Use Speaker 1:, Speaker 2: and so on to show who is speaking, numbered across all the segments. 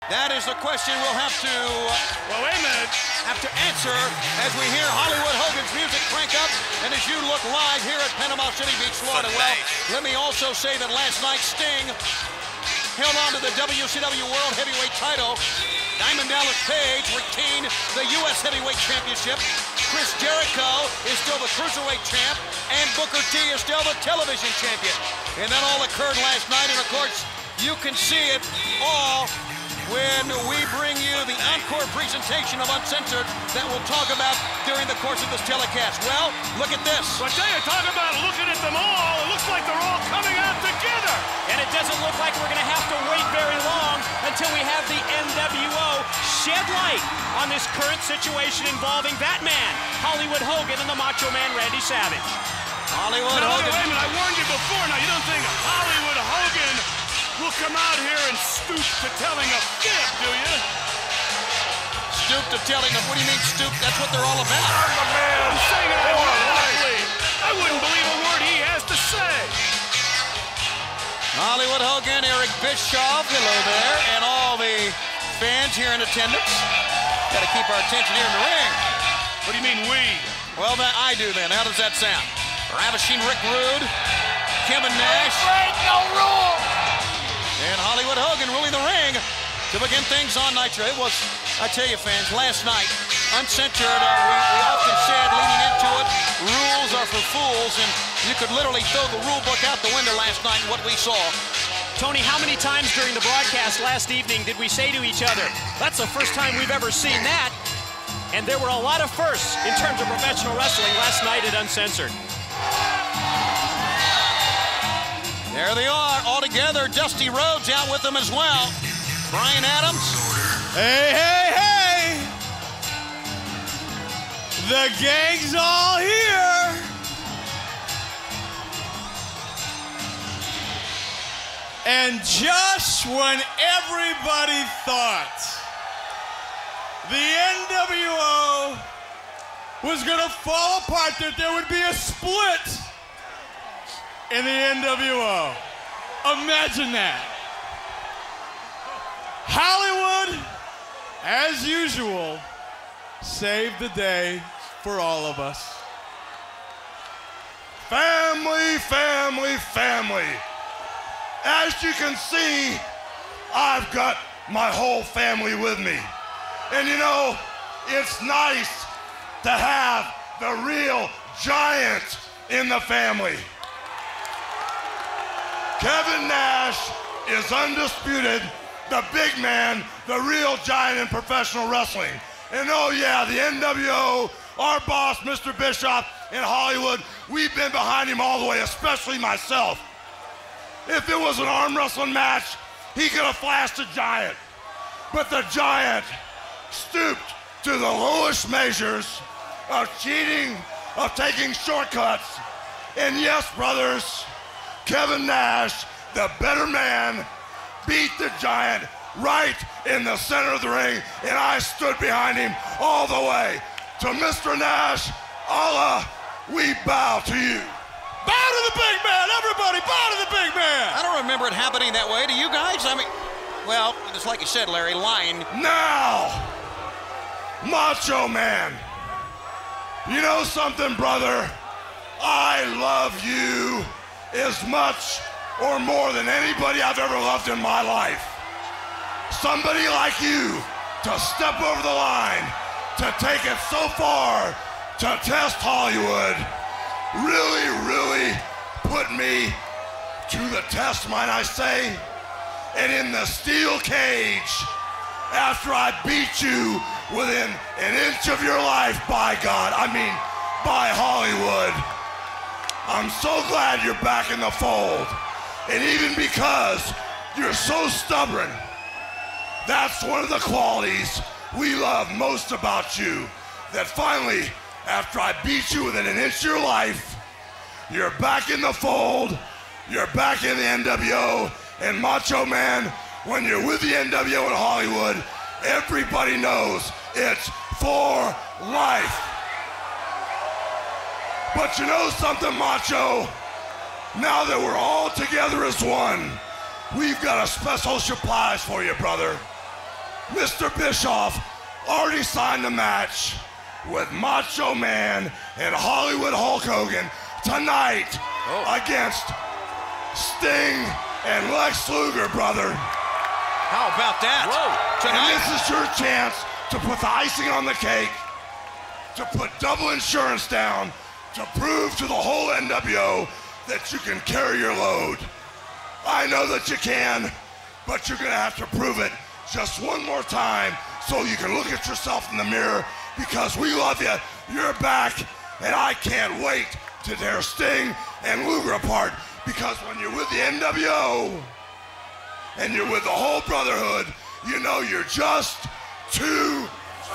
Speaker 1: That is the question we'll have to answer as we hear Hollywood Hogan's music crank up and as you look live here at Panama City Beach, Florida. Well, let me also say that last night Sting held on to the WCW World Heavyweight title. Diamond Dallas Page retained the U.S. Heavyweight Championship. Chris Jericho is still the Cruiserweight champ, and Booker T is still the television champion. And that all occurred last night, and of course, you can see it all when we bring you the encore presentation of Uncensored that we'll talk about during the course of this telecast. Well, look at this.
Speaker 2: Well, I tell you, talk about looking at them all. It looks like they're all coming out together.
Speaker 3: And it doesn't look like we're going to have to wait very long until we have the NWO shed light on this current situation involving that man, Hollywood Hogan, and the Macho Man Randy Savage.
Speaker 1: Hollywood Hogan.
Speaker 2: Wait a minute, I warned you before. Now, you don't think Hollywood Hogan will come out here and stoop to telling a fib, do you?
Speaker 1: Stoop to telling them? What do you mean stoop? That's what they're all about.
Speaker 2: I'm the man. I'm saying it ironically. I wouldn't believe a word he has to say.
Speaker 1: Hollywood Hogan, Eric Bischoff, hello there, and all the fans here in attendance. Got to keep our attention here in the ring.
Speaker 2: What do you mean we?
Speaker 1: Well, that I do then. How does that sound? Ravishing Rick Rude, Kevin Nash.
Speaker 4: Break no rules.
Speaker 1: And Hollywood Hogan ruling the ring to begin things on Nitro. It was, I tell you fans, last night, Uncensored, we often said leading into it, rules are for fools, and you could literally throw the rule book out the window last night in what we saw.
Speaker 3: Tony, how many times during the broadcast last evening did we say to each other, that's the first time we've ever seen that? And there were a lot of firsts in terms of professional wrestling last night at Uncensored.
Speaker 1: There they are, all together. Dusty Rhodes out with them as well. Brian Adams.
Speaker 5: Hey, hey, hey! The gang's all here! And just when everybody thought the NWO was gonna fall apart, that there would be a split in the NWO. Imagine that. Hollywood, as usual, saved the day for all of us.
Speaker 6: Family, family, family. As you can see, I've got my whole family with me. And you know, it's nice to have the real giant in the family. Kevin Nash is undisputed, the big man, the real giant in professional wrestling. And oh yeah, the NWO, our boss, Mr. Bischoff in Hollywood, we've been behind him all the way, especially myself. If it was an arm wrestling match, he could have flashed a giant. But the giant stooped to the lowest measures of cheating, of taking shortcuts. And yes, brothers, Kevin Nash, the better man, beat the giant right in the center of the ring, and I stood behind him all the way. To Mr. Nash, Allah, we bow to you.
Speaker 5: Bow to the big man, everybody, bow to the big man!
Speaker 1: I don't remember it happening that way. Do you guys? I mean, well, it's like you said, Larry, lying.
Speaker 6: Now, Macho Man, you know something, brother? I love you as much or more than anybody I've ever loved in my life. Somebody like you to step over the line, to take it so far, to test Hollywood, really put me to the test, might I say. And in the steel cage, after I beat you within an inch of your life, by God, I mean, by Hollywood, I'm so glad you're back in the fold. And even because you're so stubborn, that's one of the qualities we love most about you. That finally, after I beat you within an inch of your life, you're back in the fold, you're back in the NWO, and Macho Man, when you're with the NWO in Hollywood, everybody knows it's for life. But you know something, Macho? Now that we're all together as one, we've got a special surprise for you, brother. Mr. Bischoff already signed a match with Macho Man and Hollywood Hulk Hogan tonight against Sting and Lex Luger, brother.
Speaker 1: How about that?
Speaker 3: Whoa.
Speaker 6: And
Speaker 1: Tonight,
Speaker 6: this is your chance to put the icing on the cake, to put double insurance down, to prove to the whole NWO that you can carry your load. I know that you can, but you're gonna have to prove it just one more time so you can look at yourself in the mirror, because we love you, you're back, and I can't wait to tear Sting and Luger apart, because when you're with the NWO and you're with the whole Brotherhood, you know you're just too.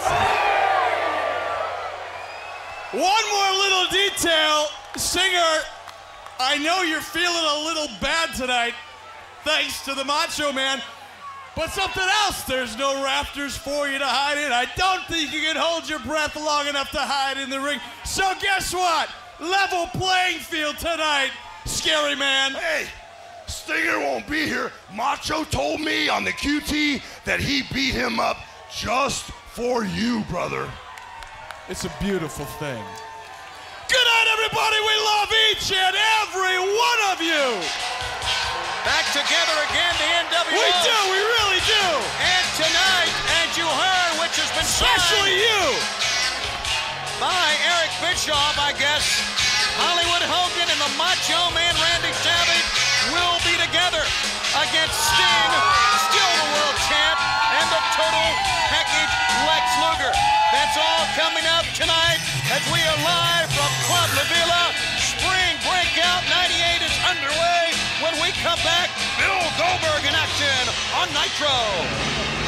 Speaker 5: One more little detail, Singer, I know you're feeling a little bad tonight, thanks to the Macho Man, but something else, there's no rafters for you to hide in. I don't think you can hold your breath long enough to hide in the ring. So guess what? Level playing field tonight, Scary Man.
Speaker 6: Hey, Stinger won't be here. Macho told me on the QT that he beat him up just for you, brother.
Speaker 5: It's a beautiful thing. Good night, everybody. We love each and every one of you.
Speaker 1: back together again, the NWO.
Speaker 5: We do, we really do.
Speaker 1: And tonight, as you heard, which has been
Speaker 5: Especially
Speaker 1: signed
Speaker 5: you.
Speaker 1: by Eric Bischoff, I guess, Hollywood Hogan and the Macho Man Randy Savage will be together against Sting, still the world champ, and the total package Lex Luger. That's all coming up tonight as we are live from Club La Villa. Spring Breakout 98 is underway. When we come back, Bill Goldberg in action on Nitro.